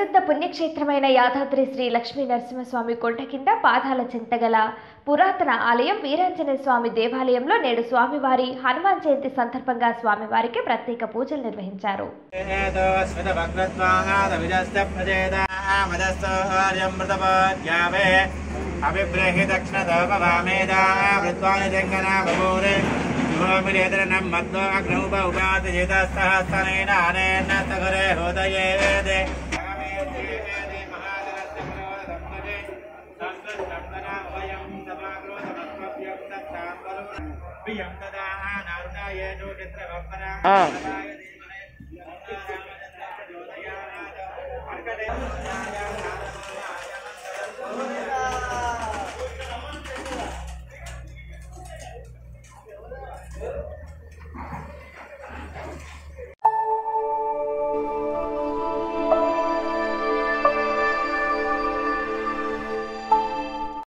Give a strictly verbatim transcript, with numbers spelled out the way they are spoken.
ప్రసిద్ధ పుణ్యక్షేత్రమైన యాదాద్రి శ్రీ లక్ష్మీ నరసింహస్వామి కొండ కింద పాదాల చెంతగల పురాతన ఆలయం వీరాంజనేయ స్వామి దేవాలయంలో నేడు స్వామివారి హనుమాన్ జయంతి సందర్భంగా స్వామివారికి ప్రత్యేక పూజలు నిర్వహించారు. Ah.